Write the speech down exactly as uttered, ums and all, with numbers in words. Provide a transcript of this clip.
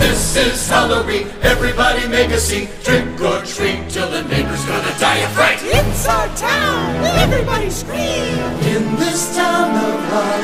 This is Halloween, everybody make a scene. Trick or treat till the neighbor's gonna die of fright. It's our town, everybody scream. In this town of light.